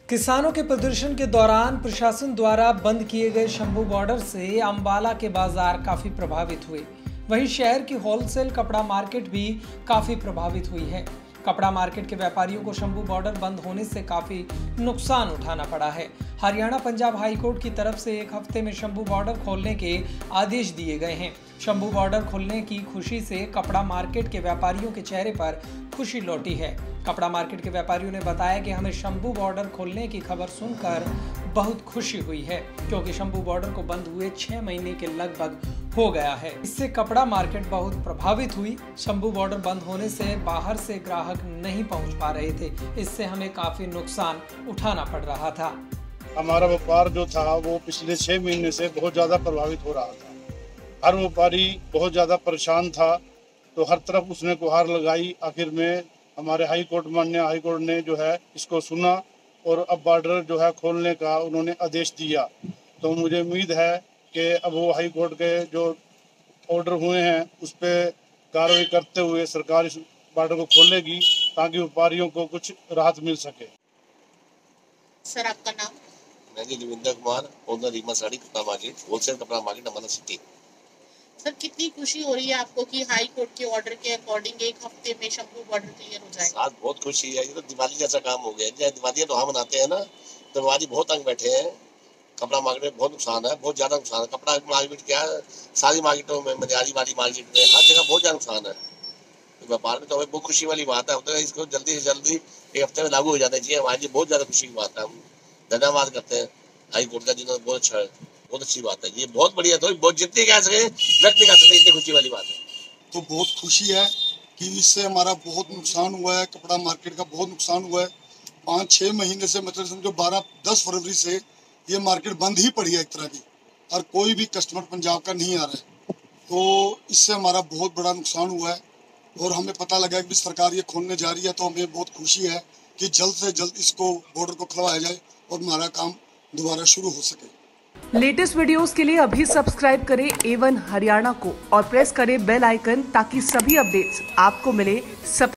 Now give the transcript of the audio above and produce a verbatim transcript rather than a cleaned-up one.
किसानों के प्रदर्शन के दौरान प्रशासन द्वारा बंद किए गए शंभू बॉर्डर से अंबाला के बाजार काफी प्रभावित हुए। वहीं शहर की होलसेल कपड़ा मार्केट भी काफी प्रभावित हुई है। कपड़ा मार्केट के व्यापारियों को शंभू बॉर्डर बंद होने से काफी नुकसान उठाना पड़ा है। हरियाणा पंजाब हाईकोर्ट की तरफ से एक हफ्ते में शंभू बॉर्डर खोलने के आदेश दिए गए हैं। शंभू बॉर्डर खुलने की खुशी से कपड़ा मार्केट के व्यापारियों के चेहरे पर खुशी लौटी है। कपड़ा मार्केट के व्यापारियों ने बताया कि हमें शंभू बॉर्डर खोलने की खबर सुनकर बहुत खुशी हुई है, क्योंकि शंभू बॉर्डर को बंद हुए छह महीने के लगभग हो गया है। इससे कपड़ा मार्केट बहुत प्रभावित हुई। शंभू बॉर्डर बंद होने से बाहर से ग्राहक नहीं पहुंच पा रहे थे। इससे हमें काफी नुकसान उठाना पड़ रहा था। हमारा व्यापार जो था वो पिछले छह महीने से बहुत ज़्यादा प्रभावित हो रहा था। हर व्यापारी बहुत ज़्यादा परेशान था, तो हर तरफ उसने गुहार लगाई। आखिर में हमारे हाई कोर्ट माननीय हाई कोर्ट ने जो है इसको सुना और अब बॉर्डर जो है खोलने का उन्होंने आदेश दिया। तो मुझे उम्मीद है कि अब वो हाई कोर्ट के जो ऑर्डर हुए हैं उस पर कार्रवाई करते हुए सरकार इस बॉर्डर को खोलेगी, ताकि व्यापारियों को कुछ राहत मिल सके। सर, आपका नाम? मैं जी रविंद्र कुमार, ओनर रीमा साड़ी कपड़ा मार्केट, होलसेल कपड़ा मार्केट अम्बाला सिटी। सर, कितनी खुशी हो रही है आपको कि हाई कोर्ट के ऑर्डर के अकॉर्डिंग एक हफ्ते में शंभू बॉर्डर क्लियर हो जाएगा? आज बहुत खुशी है। ये तो दिवाली जैसा काम हो गया है। दिवाली तो हम मनाते हैं ना, तो दिवाली बहुत तंग बैठे हैं। कपड़ा मार्केट में बहुत नुकसान है, बहुत ज्यादा नुकसान है। कपड़ा मार्केट क्या है, सारी मार्केटों में, मनियारी वाली मार्केट में, हर जगह बहुत ज्यादा नुकसान है। तो व्यापार में तो हमें बहुत खुशी वाली बात है। तो इसको जल्दी से जल्दी एक हफ्ते में लागू हो जाना चाहिए। हमारे लिए बहुत ज्यादा खुशी की बात है। हम धन्यवाद करते हैं हाई कोर्ट का, जिन्होंने बहुत अच्छा है, बहुत अच्छी बात है। ये बहुत बढ़िया, तो बहुत जितनी कह सके व्यक्त नहीं कर सकते, इतनी खुशी वाली बात है। तो बहुत खुशी है कि इससे हमारा बहुत नुकसान हुआ है, कपड़ा मार्केट का बहुत नुकसान हुआ है। पाँच छः महीने से, मतलब समझो बारह दस फरवरी से ये मार्केट बंद ही पड़ी है एक तरह की, और कोई भी कस्टमर पंजाब का नहीं आ रहा है। तो इससे हमारा बहुत बड़ा नुकसान हुआ है और हमें पता लगा कि सरकार ये खोलने जा रही है। तो हमें बहुत खुशी है कि जल्द से जल्द इसको बॉर्डर को खुलवाया जाए और हमारा काम दोबारा शुरू हो सके। लेटेस्ट वीडियोस के लिए अभी सब्सक्राइब करें ए वन हरियाणा को और प्रेस करें बेल आइकन, ताकि सभी अपडेट्स आपको मिले सब